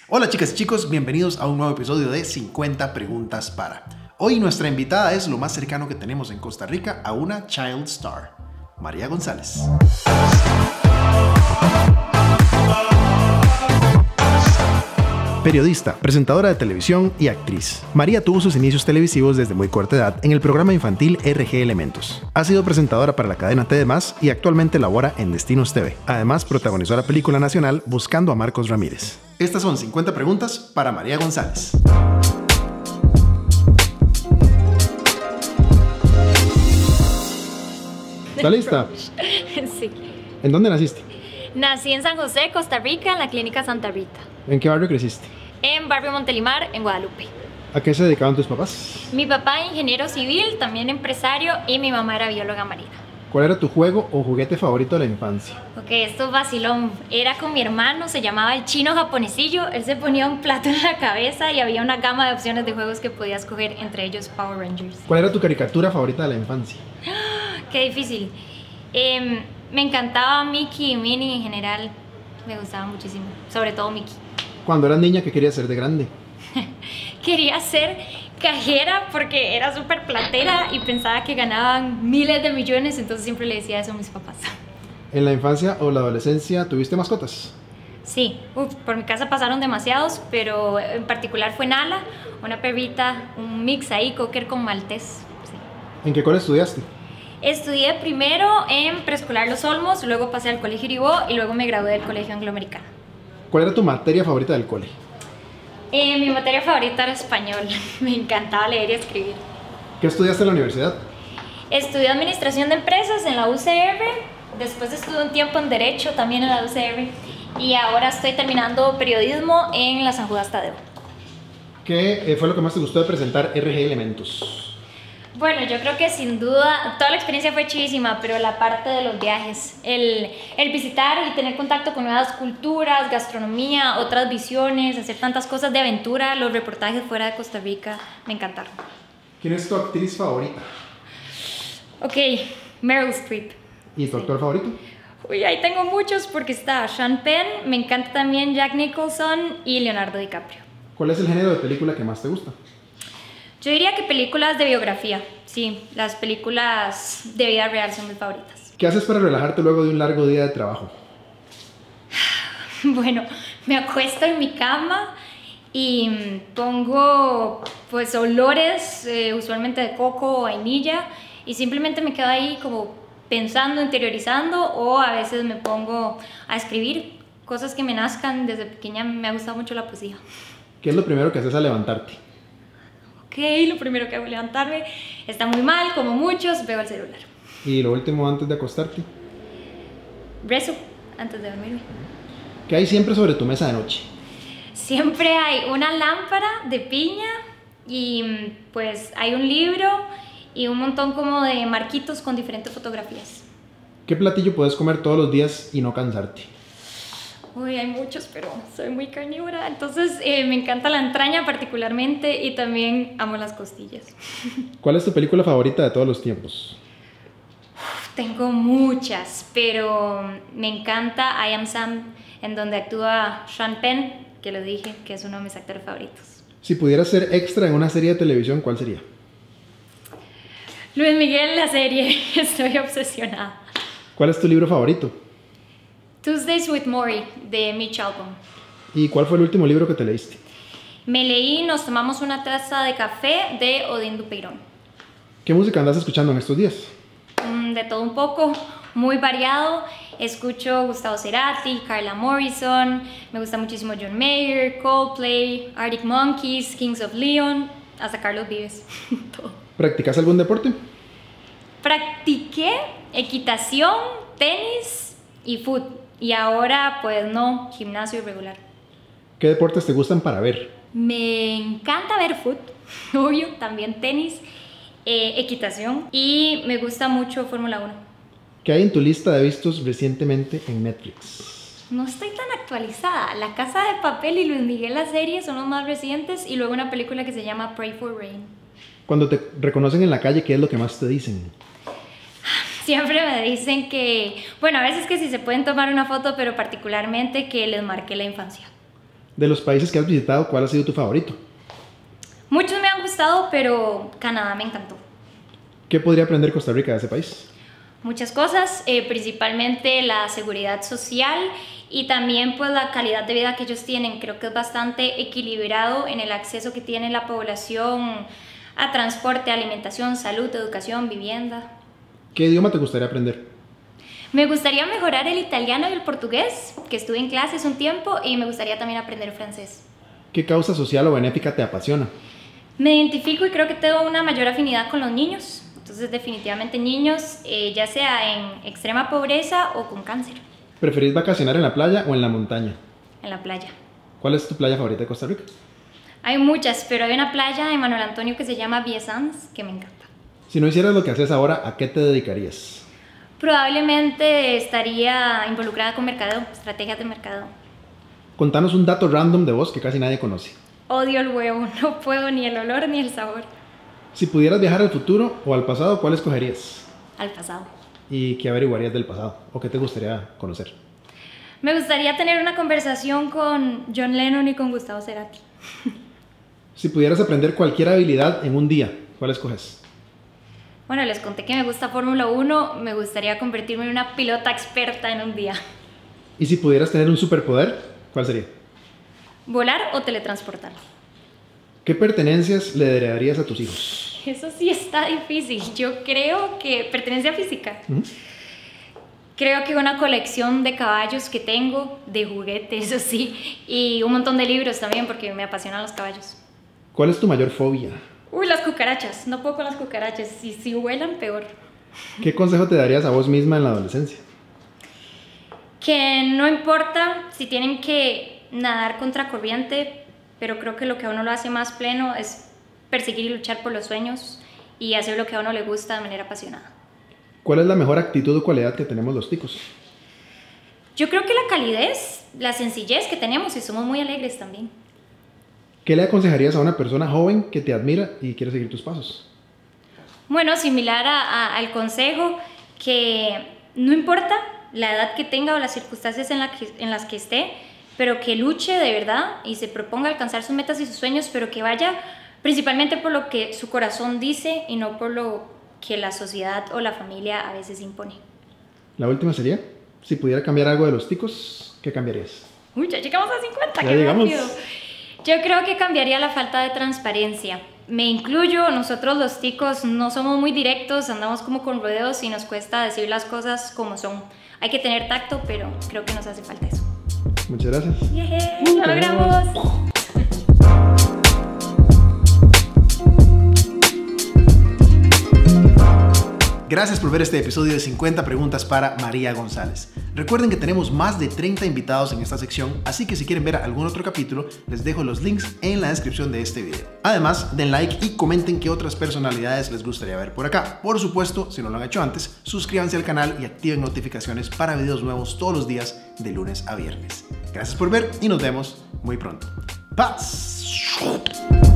Hola chicas y chicos, bienvenidos a un nuevo episodio de 50 preguntas para. Hoy nuestra invitada es lo más cercano que tenemos en Costa Rica a una child star, María González. Periodista, presentadora de televisión y actriz. María tuvo sus inicios televisivos desde muy corta edad en el programa infantil RG Elementos. Ha sido presentadora para la cadena TD+, y actualmente labora en Destinos TV. Además, protagonizó la película nacional Buscando a Marcos Ramírez. Estas son 50 preguntas para María González. ¿Está lista? Sí. ¿En dónde naciste? Nací en San José, Costa Rica, en la Clínica Santa Rita. ¿En qué barrio creciste? En Barrio Montelimar, en Guadalupe. ¿A qué se dedicaban tus papás? Mi papá ingeniero civil, también empresario, y mi mamá era bióloga marina. ¿Cuál era tu juego o juguete favorito de la infancia? Ok, esto es vacilón. Era con mi hermano, se llamaba el chino japonesillo. Él se ponía un plato en la cabeza y había una gama de opciones de juegos que podías escoger, entre ellos Power Rangers. ¿Cuál era tu caricatura favorita de la infancia? Qué difícil. Me encantaba Mickey y Minnie en general. Me gustaba muchísimo, sobre todo Mickey. Cuando eras niña, ¿qué querías ser de grande? Quería ser cajera porque era súper platera y pensaba que ganaban miles de millones, entonces siempre le decía eso a mis papás. ¿En la infancia o la adolescencia tuviste mascotas? Sí, por mi casa pasaron demasiados, pero en particular fue Nala, una perrita, un mix ahí, cocker con maltés. Sí. ¿En qué colegio estudiaste? Estudié primero en preescolar Los Olmos, luego pasé al colegio Iribó y luego me gradué del colegio angloamericano. ¿Cuál era tu materia favorita del cole? Mi materia favorita era español, me encantaba leer y escribir. ¿Qué estudiaste en la universidad? Estudié administración de empresas en la UCR, después estudié un tiempo en derecho también en la UCR y ahora estoy terminando periodismo en la San Judas Tadeo. ¿Qué fue lo que más te gustó de presentar RG Elementos? Bueno, yo creo que sin duda toda la experiencia fue chivísima, pero la parte de los viajes, el visitar y tener contacto con nuevas culturas, gastronomía, otras visiones, hacer tantas cosas de aventura, los reportajes fuera de Costa Rica, me encantaron. ¿Quién es tu actriz favorita? Ok, Meryl Streep. ¿Y tu actor favorito? Uy, ahí tengo muchos porque está Sean Penn, me encanta también Jack Nicholson y Leonardo DiCaprio. ¿Cuál es el género de película que más te gusta? Yo diría que películas de biografía, sí, las películas de vida real son mis favoritas. ¿Qué haces para relajarte luego de un largo día de trabajo? Bueno, me acuesto en mi cama y pongo pues olores, usualmente de coco o vainilla, y simplemente me quedo ahí como pensando, interiorizando, o a veces me pongo a escribir cosas que me nazcan. Desde pequeña me ha gustado mucho la poesía. ¿Qué es lo primero que haces al levantarte? Ok, lo primero que hago es levantarme. Está muy mal, como muchos, veo el celular. ¿Y lo último antes de acostarte? Rezo antes de dormirme. ¿Qué hay siempre sobre tu mesa de noche? Siempre hay una lámpara de piña y pues hay un libro y un montón como de marquitos con diferentes fotografías. ¿Qué platillo puedes comer todos los días y no cansarte? Uy, hay muchos, pero soy muy carnívora, entonces me encanta la entraña particularmente y también amo las costillas. ¿Cuál es tu película favorita de todos los tiempos? Tengo muchas, pero me encanta I Am Sam, en donde actúa Sean Penn, que lo dije, que es uno de mis actores favoritos. Si pudieras ser extra en una serie de televisión, ¿cuál sería? Luis Miguel, la serie, estoy obsesionada. ¿Cuál es tu libro favorito? Tuesdays with Morrie, de Mitch Albom. ¿Y cuál fue el último libro que te leíste? Me leí Nos tomamos una taza de café, de Odín Dupeirón. ¿Qué música andas escuchando en estos días? De todo un poco, muy variado. Escucho Gustavo Cerati, Carla Morrison, me gusta muchísimo John Mayer, Coldplay, Arctic Monkeys, Kings of Leon, hasta Carlos Vives. Todo. ¿Practicas algún deporte? Practiqué equitación, tenis y fútbol. Y ahora pues no, gimnasio irregular. ¿Qué deportes te gustan para ver? Me encanta ver fútbol, obvio, también tenis, equitación y me gusta mucho Fórmula 1. ¿Qué hay en tu lista de vistos recientemente en Netflix? No estoy tan actualizada. La Casa de Papel y Luis Miguel, la serie, son los más recientes, y luego una película que se llama Pray for Rain. Cuando te reconocen en la calle, ¿qué es lo que más te dicen? Siempre me dicen que, bueno, a veces que si se pueden tomar una foto, pero particularmente que les marque la infancia. De los países que has visitado, ¿cuál ha sido tu favorito? Muchos me han gustado, pero Canadá me encantó. ¿Qué podría aprender Costa Rica de ese país? Muchas cosas, principalmente la seguridad social y también pues la calidad de vida que ellos tienen. Creo que es bastante equilibrado en el acceso que tiene la población a transporte, alimentación, salud, educación, vivienda. ¿Qué idioma te gustaría aprender? Me gustaría mejorar el italiano y el portugués, que estuve en clases un tiempo, y me gustaría también aprender francés. ¿Qué causa social o benéfica te apasiona? Me identifico y creo que tengo una mayor afinidad con los niños. Entonces definitivamente niños, ya sea en extrema pobreza o con cáncer. ¿Preferís vacacionar en la playa o en la montaña? En la playa. ¿Cuál es tu playa favorita de Costa Rica? Hay muchas, pero hay una playa en Manuel Antonio que se llama Vía Sanz, que me encanta. Si no hicieras lo que haces ahora, ¿a qué te dedicarías? Probablemente estaría involucrada con mercadeo, estrategias de mercadeo. Contanos un dato random de vos que casi nadie conoce. Odio el huevo, no puedo ni el olor ni el sabor. Si pudieras viajar al futuro o al pasado, ¿cuál escogerías? Al pasado. ¿Y qué averiguarías del pasado? ¿O qué te gustaría conocer? Me gustaría tener una conversación con John Lennon y con Gustavo Cerati. Si pudieras aprender cualquier habilidad en un día, ¿cuál escoges? Bueno, les conté que me gusta Fórmula 1, me gustaría convertirme en una pilota experta en un día. ¿Y si pudieras tener un superpoder, cuál sería? ¿Volar o teletransportar? ¿Qué pertenencias le heredarías a tus hijos? Eso sí está difícil. Yo creo que pertenencia física. Creo que una colección de caballos que tengo, de juguetes, eso sí, y un montón de libros también porque me apasionan los caballos. ¿Cuál es tu mayor fobia? Uy, las cucarachas. No puedo con las cucarachas. Y si vuelan, peor. ¿Qué consejo te darías a vos misma en la adolescencia? Que no importa si tienen que nadar contra corriente, pero creo que lo que a uno lo hace más pleno es perseguir y luchar por los sueños y hacer lo que a uno le gusta de manera apasionada. ¿Cuál es la mejor actitud o cualidad que tenemos los ticos? Yo creo que la calidez, la sencillez que tenemos y somos muy alegres también. ¿Qué le aconsejarías a una persona joven que te admira y quiere seguir tus pasos? Bueno, similar al consejo, que no importa la edad que tenga o las circunstancias en las que esté, pero que luche de verdad y se proponga alcanzar sus metas y sus sueños, pero que vaya principalmente por lo que su corazón dice y no por lo que la sociedad o la familia a veces impone. La última sería, si pudiera cambiar algo de los ticos, ¿qué cambiarías? Uy, ya llegamos a 50, ya qué llegamos. rápido. Yo creo que cambiaría la falta de transparencia. Me incluyo, nosotros los ticos no somos muy directos, andamos como con rodeos y nos cuesta decir las cosas como son. Hay que tener tacto, pero creo que nos hace falta eso. Muchas gracias. ¡Yeah! ¡Lo logramos! Gracias por ver este episodio de 50 preguntas para María González. Recuerden que tenemos más de 30 invitados en esta sección, así que si quieren ver algún otro capítulo, les dejo los links en la descripción de este video. Además, den like y comenten qué otras personalidades les gustaría ver por acá. Por supuesto, si no lo han hecho antes, suscríbanse al canal y activen notificaciones para videos nuevos todos los días de lunes a viernes. Gracias por ver y nos vemos muy pronto. ¡Paz!